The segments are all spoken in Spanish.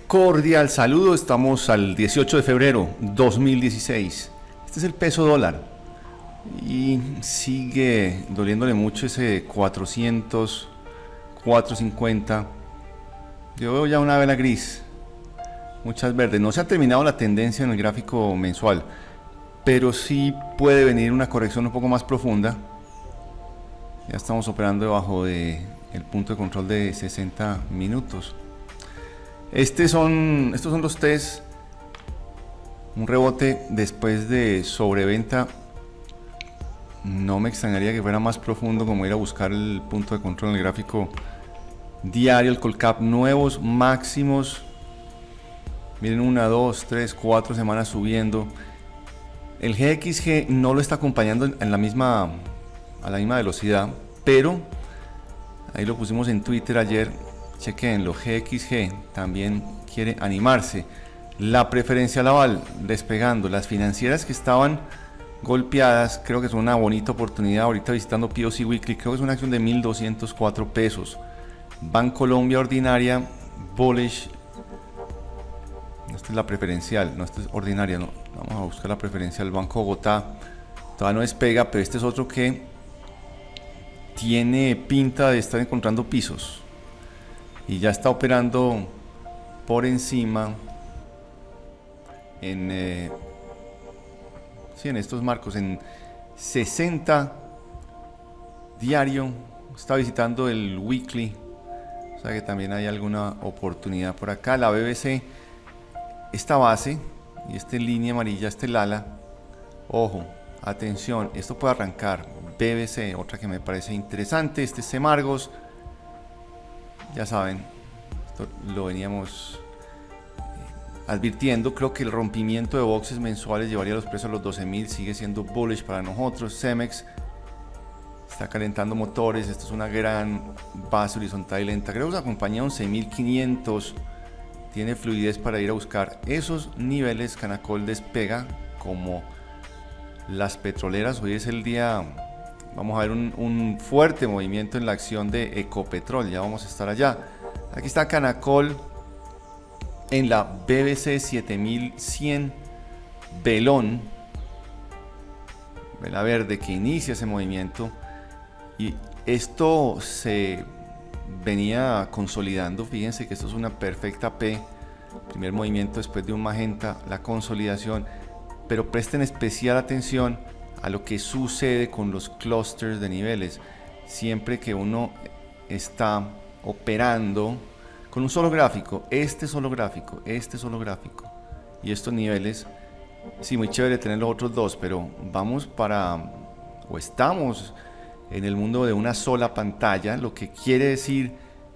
Cordial saludo, estamos al 18 de febrero 2016. Este es el peso dólar y sigue doliéndole mucho ese 400, 450. Yo veo ya una vela gris, muchas verdes. No se ha terminado la tendencia en el gráfico mensual, pero sí puede venir una corrección un poco más profunda. Ya estamos operando debajo del punto de control de 60 minutos. Estos son los test, un rebote después de sobreventa. No me extrañaría que fuera más profundo, como ir a buscar el punto de control en el gráfico diario, el Colcap, nuevos máximos. Miren, 1, 2, 3, 4 semanas subiendo. El GXG no lo está acompañando a la misma velocidad, pero ahí lo pusimos en Twitter ayer. Chequen, los GXG también quiere animarse. La preferencial aval despegando. Las financieras que estaban golpeadas, creo que es una bonita oportunidad. Ahorita visitando POC Weekly, creo que es una acción de 1.204 pesos. Bancolombia ordinaria, bullish. Esta es la preferencial, no, esta es ordinaria, no. Vamos a buscar la preferencial. Banco Bogotá todavía no despega, pero este es otro que tiene pinta de estar encontrando pisos y ya está operando por encima en estos marcos, en 60 diario. Está visitando el weekly, o sea que también hay alguna oportunidad por acá. La BBC, esta base y esta línea amarilla, este ala, ojo, atención, esto puede arrancar. BBC, otra que me parece interesante. Este es Semargos, ya saben, esto lo veníamos advirtiendo. Creo que el rompimiento de boxes mensuales llevaría los precios a los 12.000, sigue siendo bullish para nosotros. Cemex está calentando motores, esto es una gran base horizontal y lenta, creo que se acompaña a 11.500, tiene fluidez para ir a buscar esos niveles. Canacol despega como las petroleras. Hoy es el día, vamos a ver un fuerte movimiento en la acción de Ecopetrol, ya vamos a estar allá. Aquí está Canacol en la BBC 7100, velón, vela verde que inicia ese movimiento, y esto se venía consolidando. Fíjense que esto es una perfecta P, primer movimiento después de un magenta, la consolidación, pero presten especial atención a lo que sucede con los clusters de niveles. Siempre que uno está operando con un solo gráfico, este solo gráfico y estos niveles, sí, muy chévere tener los otros dos, pero estamos en el mundo de una sola pantalla, lo que quiere decir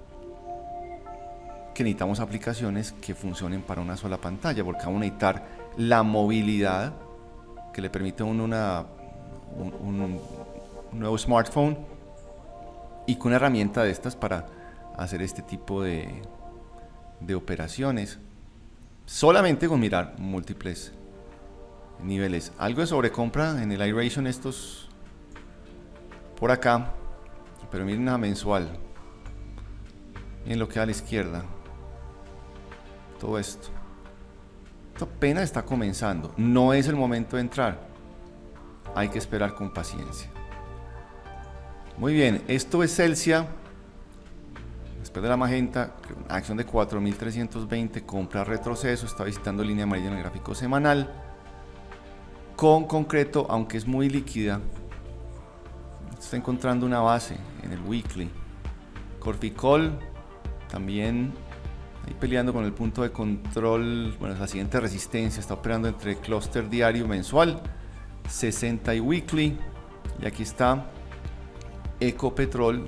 que necesitamos aplicaciones que funcionen para una sola pantalla, porque vamos a necesitar la movilidad que le permite a uno un nuevo smartphone, y con una herramienta de estas para hacer este tipo de operaciones, solamente con mirar múltiples niveles. Algo de sobrecompra en el iRation, estos por acá, pero miren la mensual, miren lo que da a la izquierda, todo esto apenas está comenzando, no es el momento de entrar, hay que esperar con paciencia. Muy bien, esto es Celsia, después de la magenta, acción de 4.320, compra retroceso, está visitando línea amarilla en el gráfico semanal. Con concreto, aunque es muy líquida, está encontrando una base en el weekly. Corficol también ahí peleando con el punto de control. Bueno, la siguiente resistencia está operando entre clúster diario mensual, 60 y weekly, y aquí está Ecopetrol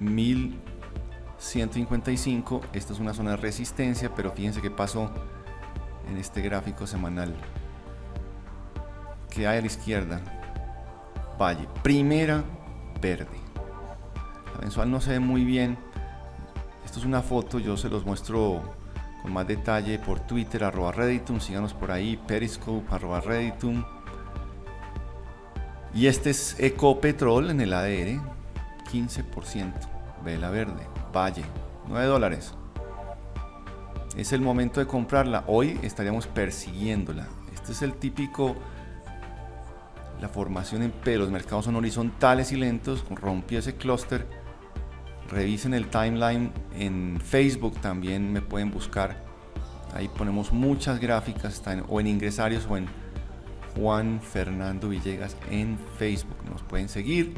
1155. Esta es una zona de resistencia, pero fíjense qué pasó en este gráfico semanal. Que hay a la izquierda, valle, primera verde. La mensual no se ve muy bien. Esto es una foto, yo se los muestro con más detalle por Twitter, @Redditum, síganos por ahí, Periscope, @Redditum. Y este es Ecopetrol en el ADR, 15%, vela verde, valle, $9. es el momento de comprarla. Hoy estaríamos persiguiéndola. Este es el típico, la formación en P. Los mercados son horizontales y lentos. Rompió ese clúster. Revisen el timeline en Facebook, también me pueden buscar. Ahí ponemos muchas gráficas, están o en Ingresarios o en Juan Fernando Villegas en Facebook. Nos pueden seguir.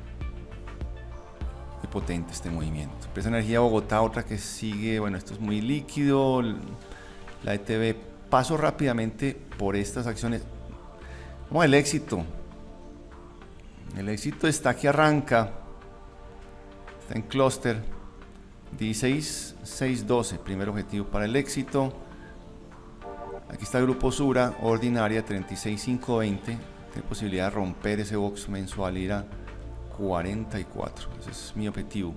Muy potente este movimiento. Empresa Energía Bogotá, otra que sigue. Bueno, esto es muy líquido. La ETB. Paso rápidamente por estas acciones. Vamos al éxito. El éxito está que arranca. Está en clúster 16,612, primer objetivo para el éxito. Aquí está el grupo Sura, ordinaria 36,520. Tiene posibilidad de romper ese box mensual, ir a 44. Ese es mi objetivo.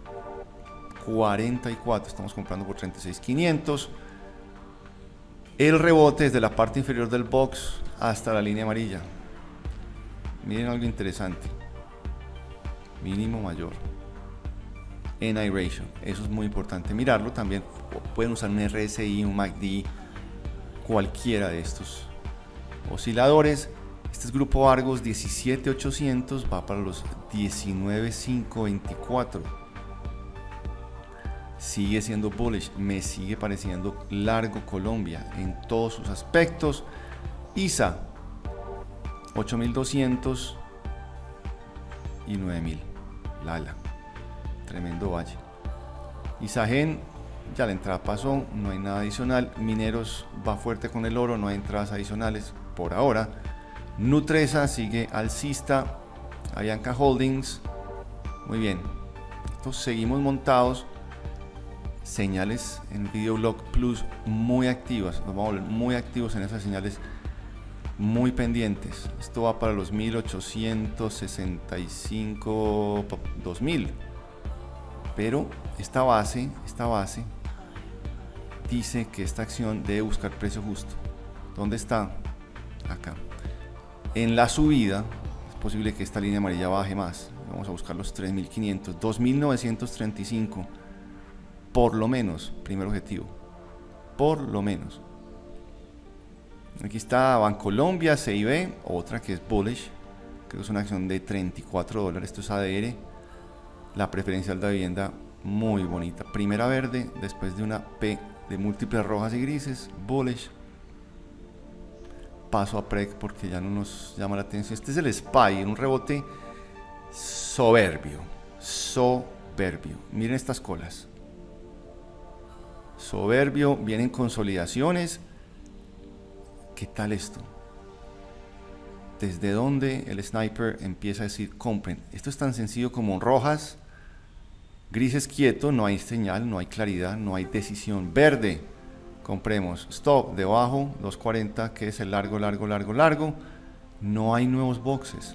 44, estamos comprando por 36,500. El rebote desde la parte inferior del box hasta la línea amarilla. Miren algo interesante. Mínimo mayor. NI ratio, eso es muy importante mirarlo. También pueden usar un RSI, un MACD, cualquiera de estos osciladores. Este es grupo Argos 17,800, va para los 19,524. Sigue siendo bullish, me sigue pareciendo largo Colombia en todos sus aspectos. ISA 8,200 y 9,000. Lala. Tremendo valle. Isagen, ya la entrada pasó, no hay nada adicional. Mineros va fuerte con el oro, no hay entradas adicionales por ahora. Nutresa sigue alcista. Avianca Holdings, muy bien. Entonces seguimos montados. Señales en Videolog Plus muy activas. Nos vamos a volver muy activos en esas señales, muy pendientes. Esto va para los 1865, 2000. Pero esta base dice que esta acción debe buscar precio justo. ¿Dónde está? Acá. En la subida es posible que esta línea amarilla baje más. Vamos a buscar los 3.500, 2.935. Por lo menos, primer objetivo. Por lo menos. Aquí está Bancolombia, CIB, otra que es bullish. Creo que es una acción de $34. Esto es ADR. La preferencial de vivienda muy bonita. Primera verde, después de una P de múltiples rojas y grises. Bullish. Paso a PREC porque ya no nos llama la atención. Este es el SPY, en un rebote soberbio. Soberbio. Miren estas colas. Soberbio, vienen consolidaciones. ¿Qué tal esto? ¿Desde dónde el sniper empieza a decir compren? Esto es tan sencillo como rojas, grises quieto, no hay señal, no hay claridad, no hay decisión. Verde, compremos. Stop, debajo, 240, que es el largo, largo, largo, largo. No hay nuevos boxes.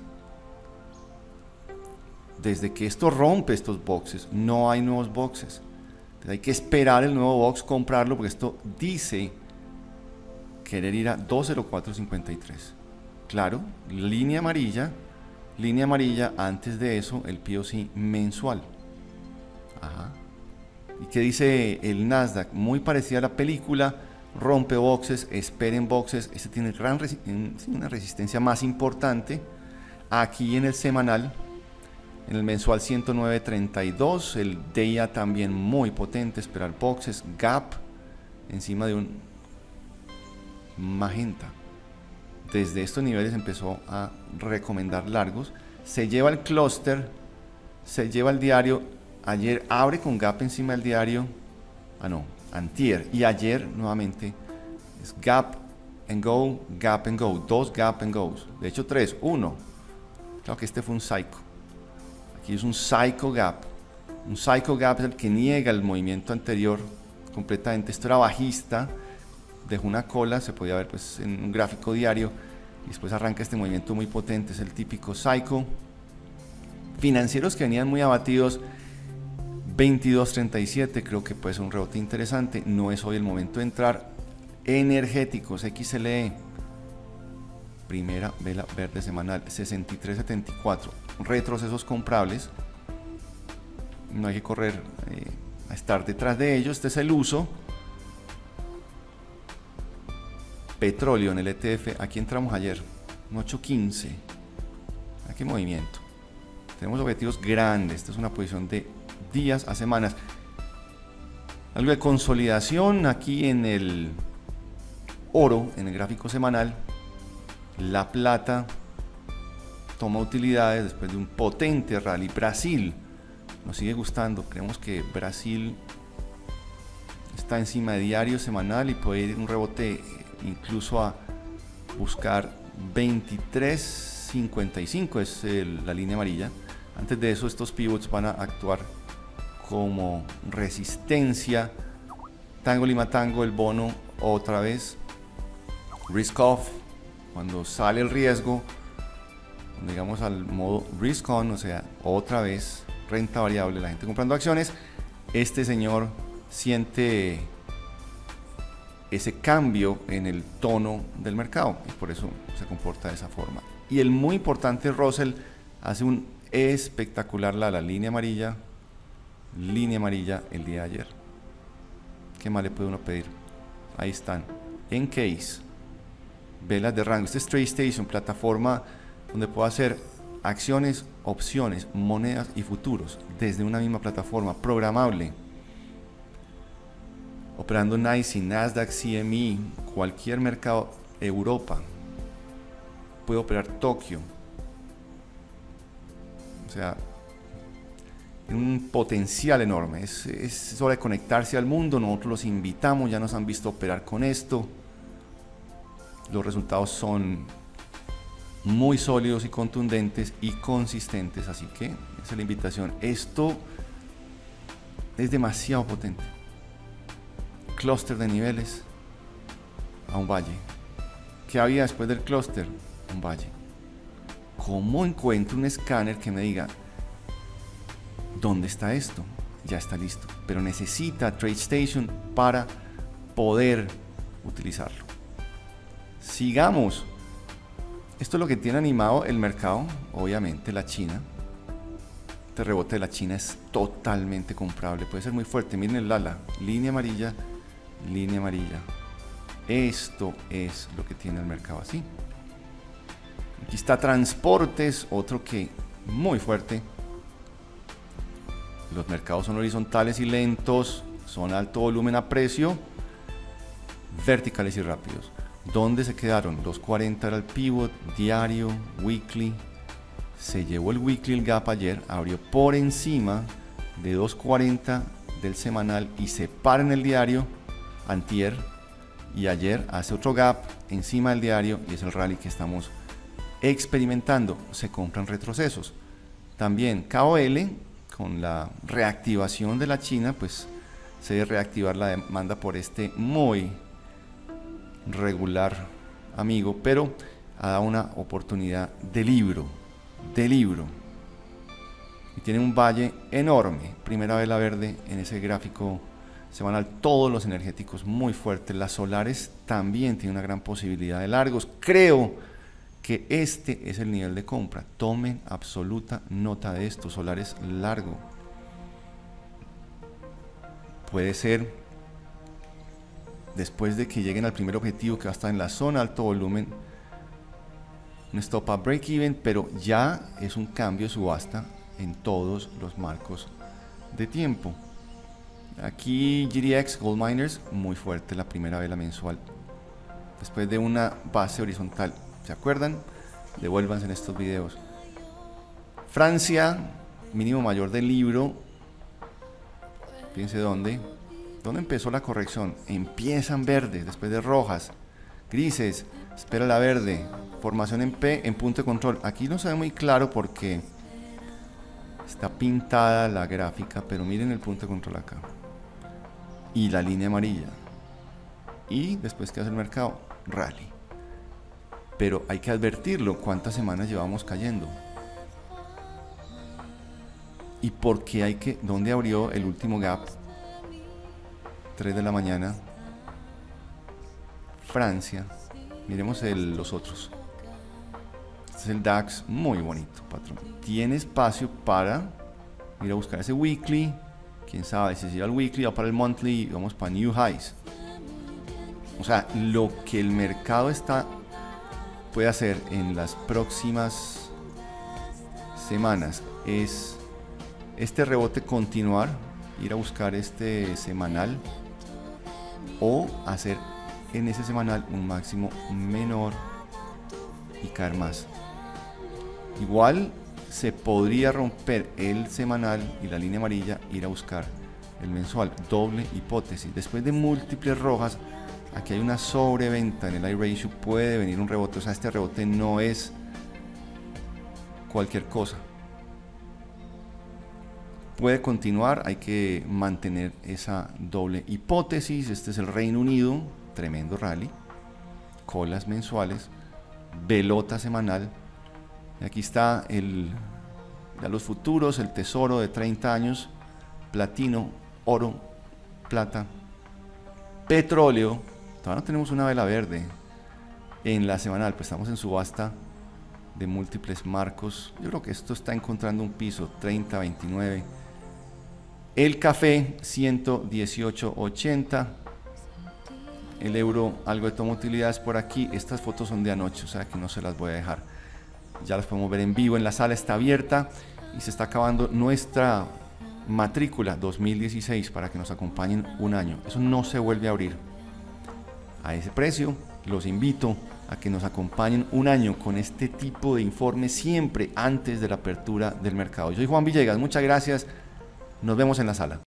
Desde que esto rompe estos boxes, no hay nuevos boxes. Entonces hay que esperar el nuevo box, comprarlo, porque esto dice querer ir a 20453. Claro, línea amarilla, antes de eso el POC mensual. Ajá. ¿Y qué dice el Nasdaq? Muy parecida a la película, rompe boxes, esperen boxes. Este tiene una resistencia más importante. Aquí en el semanal, en el mensual 109.32, el día también muy potente, esperar boxes, gap encima de un magenta. Desde estos niveles empezó a recomendar largos. Se lleva el clúster, se lleva el diario. Ayer abre con gap encima del diario. Antier. Y ayer nuevamente es gap and go, gap and go. Dos gap and goes. De hecho, tres. Uno. Claro que este fue un psycho. Aquí es un psycho gap. Un psycho gap es el que niega el movimiento anterior completamente. Esto era bajista. Dejó una cola, se podía ver pues en un gráfico diario, y después arranca este movimiento muy potente, es el típico psycho. Financieros que venían muy abatidos, 22.37, creo que puede ser un rebote interesante, no es hoy el momento de entrar. Energéticos, XLE, primera vela verde semanal, 63.74, retrocesos comprables, no hay que correr a estar detrás de ellos. Este es el uso. petróleo en el ETF, aquí entramos ayer, un 8.15. Aquí movimiento. Tenemos objetivos grandes. Esta es una posición de días a semanas. Algo de consolidación aquí en el oro, en el gráfico semanal. La plata toma utilidades después de un potente rally. Brasil nos sigue gustando. Creemos que Brasil está encima de diario, semanal, y puede ir un rebote incluso a buscar 23.55, es la línea amarilla. Antes de eso, estos pivots van a actuar como resistencia. Tango Lima Tango, el bono otra vez risk off, cuando sale el riesgo, digamos al modo risk on, o sea, otra vez renta variable, la gente comprando acciones. Este señor siente ese cambio en el tono del mercado y por eso se comporta de esa forma. Y el muy importante Russell hace un espectacular la línea amarilla el día de ayer. ¿Qué más le puede uno pedir? Ahí están, en case, velas de rango. Este es TradeStation, plataforma donde puedo hacer acciones, opciones, monedas y futuros desde una misma plataforma, programable, operando NYSE, Nasdaq, CME, cualquier mercado, Europa. Puedo operar Tokio. O sea, un potencial enorme. Es hora de conectarse al mundo. Nosotros los invitamos, ya nos han visto operar con esto. Los resultados son muy sólidos y contundentes y consistentes, así que esa es la invitación. Esto es demasiado potente. Clúster de niveles a un valle. ¿Qué había después del clúster? Un valle. ¿Cómo encuentro un escáner que me diga dónde está esto? Ya está listo, pero necesita TradeStation para poder utilizarlo. Sigamos. Esto es lo que tiene animado el mercado, obviamente la China. Este rebote de la China es totalmente comprable, puede ser muy fuerte. Miren el ala, línea amarilla, línea amarilla. Esto es lo que tiene el mercado así. Aquí está transportes, otro que muy fuerte. Los mercados son horizontales y lentos, son alto volumen a precio, verticales y rápidos. ¿Dónde se quedaron? 240 era el pivot, diario, weekly. Se llevó el weekly, el gap ayer, abrió por encima de 240 del semanal y se para en el diario antier, y ayer hace otro gap encima del diario y es el rally que estamos experimentando. Se compran retrocesos. También KOL, con la reactivación de la China, pues se debe reactivar la demanda por este muy regular amigo, pero ha dado una oportunidad de libro, y tiene un valle enorme. Primera vela verde en ese gráfico semanal. Todos los energéticos muy fuertes. Las solares también tienen una gran posibilidad de largos. Creo que este es el nivel de compra. Tomen absoluta nota de esto. Solares largo. Puede ser después de que lleguen al primer objetivo, que va a estar en la zona alto volumen, un stop a break even, pero ya es un cambio de subasta en todos los marcos de tiempo. Aquí GDX Gold Miners, muy fuerte la primera vela mensual después de una base horizontal. ¿Se acuerdan? Devuélvanse en estos videos. Francia, mínimo mayor del libro. Fíjense dónde empezó la corrección. Empiezan verdes, después de rojas, grises, espera la verde, formación en P, en punto de control. Aquí no se ve muy claro porque está pintada la gráfica, pero miren el punto de control acá y la línea amarilla. Y después, ¿qué hace el mercado? Rally. Pero hay que advertirlo, ¿cuántas semanas llevamos cayendo? ¿Y por qué dónde abrió el último gap? 3 de la mañana, Francia. Miremos los otros. Este es el DAX, muy bonito, patrón. Tiene espacio para ir a buscar ese weekly. Quién sabe si se llega al weekly o para el monthly y vamos para new highs. O sea, lo que el mercado puede hacer en las próximas semanas es este rebote continuar, ir a buscar este semanal o hacer en ese semanal un máximo menor y caer más. Igual se podría romper el semanal y la línea amarilla, ir a buscar el mensual, doble hipótesis. Después de múltiples rojas, aquí hay una sobreventa en el I-ratio, puede venir un rebote. O sea, este rebote no es cualquier cosa. Puede continuar, hay que mantener esa doble hipótesis. Este es el Reino Unido, tremendo rally, colas mensuales, velota semanal. Y aquí está ya los futuros, el tesoro de 30 años, platino, oro, plata, petróleo. Todavía no tenemos una vela verde en la semanal, pues estamos en subasta de múltiples marcos. Yo creo que esto está encontrando un piso, 30, 29. El café, 118.80. El euro, algo de toma utilidades por aquí. Estas fotos son de anoche, o sea que no se las voy a dejar. Ya las podemos ver en vivo, en la sala está abierta y se está acabando nuestra matrícula 2016 para que nos acompañen un año. Eso no se vuelve a abrir a ese precio. Los invito a que nos acompañen un año con este tipo de informes siempre antes de la apertura del mercado. Yo soy Juan Villegas, muchas gracias. Nos vemos en la sala.